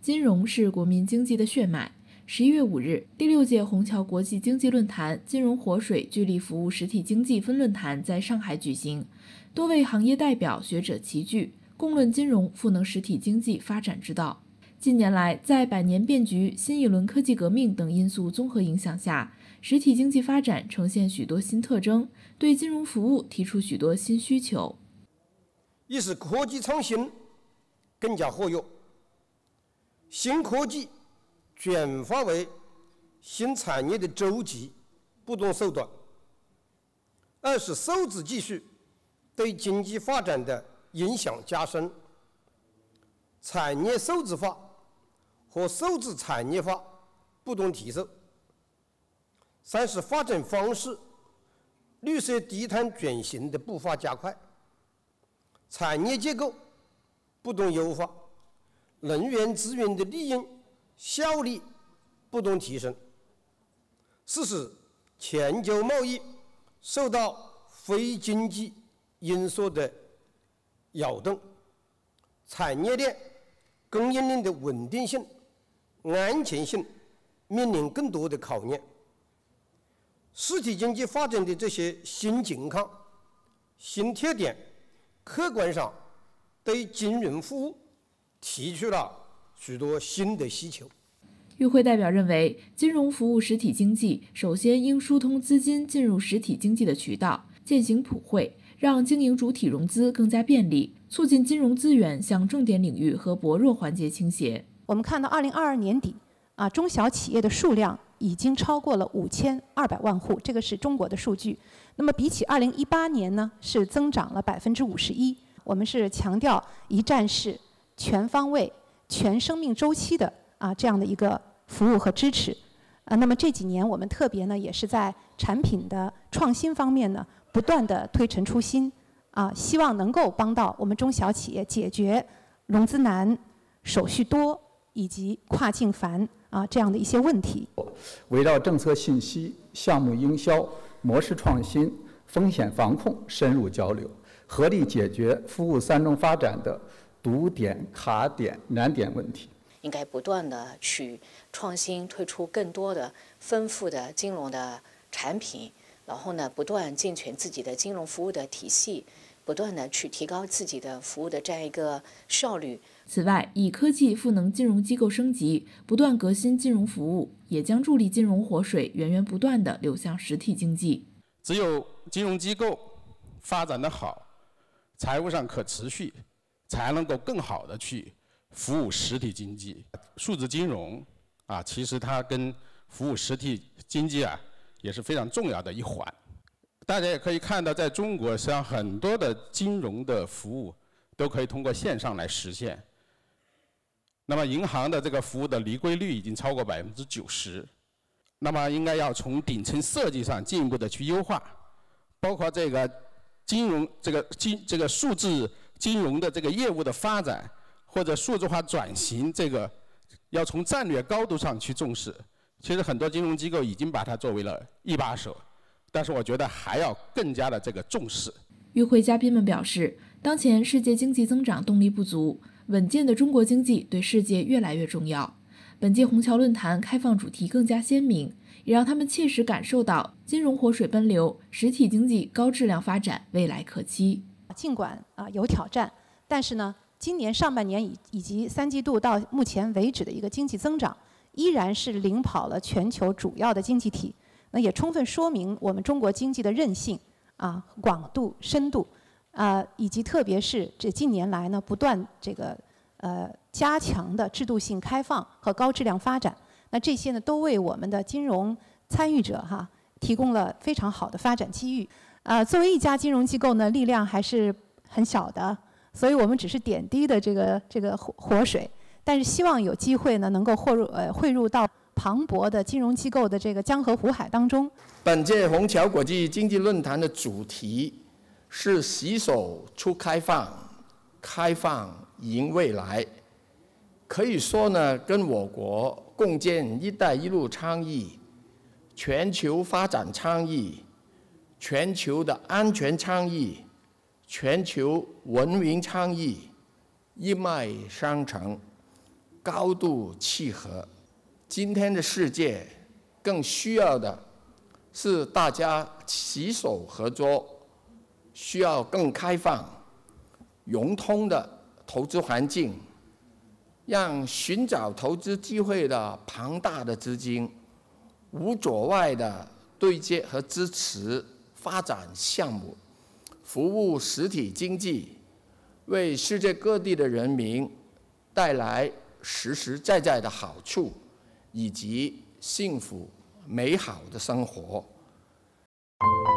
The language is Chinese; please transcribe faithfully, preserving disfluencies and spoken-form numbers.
金融是国民经济的血脉。十一月五日，第六届虹桥国际经济论坛金融活水聚力服务实体经济分论坛在上海举行，多位行业代表、学者齐聚，共论金融赋能实体经济发展之道。近年来，在百年变局、新一轮科技革命等因素综合影响下，实体经济发展呈现许多新特征，对金融服务提出许多新需求， 一是科技创新更加活跃，新科技转化为新产业的周期不断缩短；二是数字技术对经济发展的影响加深，产业数字化和数字产业化不断提升；三是发展方式绿色低碳转型的步伐加快，产业结构不断优化，能源资源的利用效率不断提升；四是全球贸易受到非经济因素的扰动，产业链、供应链的稳定性、安全性面临更多的考验。实体经济发展的这些新情况、新特点，客观上对金融服务提出了许多新的需求。 与会代表认为，金融服务实体经济首先应疏通资金进入实体经济的渠道，践行普惠，让经营主体融资更加便利，促进金融资源向重点领域和薄弱环节倾斜。 我们看到二零二二年底，啊，中小企业的数量已经超过了五千二百万户，这个是中国的数据。那么比起二零一八年呢，是增长了百分之五十一。我们是强调一站式、全方位、全生命周期的啊这样的一个服务和支持。啊，那么这几年我们特别呢，也是在产品的创新方面呢，不断的推陈出新，啊，希望能够帮到我们中小企业解决融资难、手续多以及跨境繁啊这样的一些问题。 围绕政策信息、项目营销、模式创新、风险防控深入交流，合力解决服务三中发展的堵点、卡点、难点问题。 应该不断的去创新，推出更多的丰富的金融的产品，然后呢，不断健全自己的金融服务的体系，不断的去提高自己的服务的这样一个效率。 此外，以科技赋能金融机构升级，不断革新金融服务，也将助力金融活水源源不断地流向实体经济。 只有金融机构发展得好，财务上可持续，才能够更好的去服务实体经济。数字金融啊，其实它跟服务实体经济啊也是非常重要的一环。大家也可以看到，在中国实际上很多的金融的服务都可以通过线上来实现。那么银行的这个服务的离柜率已经超过百分之九十。那么应该要从顶层设计上进一步的去优化，包括这个金融这个金这个数字金融的这个业务的发展，或者数字化转型，这个要从战略高度上去重视。其实很多金融机构已经把它作为了一把手，但是我觉得还要更加的这个重视。 与会嘉宾们表示，当前世界经济增长动力不足，稳健的中国经济对世界越来越重要。本届虹桥论坛开放主题更加鲜明，也让他们切实感受到金融活水奔流，实体经济高质量发展未来可期。 尽管啊有挑战，但是呢，今年上半年以以及三季度到目前为止的一个经济增长，依然是领跑了全球主要的经济体。那也充分说明我们中国经济的韧性啊、广度、深度啊、呃，以及特别是这近年来呢不断这个呃加强的制度性开放和高质量发展。那这些呢都为我们的金融参与者哈提供了非常好的发展机遇。呃，作为一家金融机构呢，力量还是很小的，所以我们只是点滴的这个这个活活水，但是希望有机会呢能够汇入呃汇入到磅礴的金融机构的这个江河湖海当中。 本届虹桥国际经济论坛的主题是携手促开放，开放迎未来。可以说呢，跟我国共建“一带一路”倡议、全球发展倡议、全球的安全倡议、全球文明倡议一脉相承， 高度契合。今天的世界更需要的是大家携手合作，需要更开放、融通的投资环境，让寻找投资机会的庞大的资金无阻碍的对接和支持发展项目，服务实体经济，为世界各地的人民带来实实在在的好处，以及幸福美好的生活。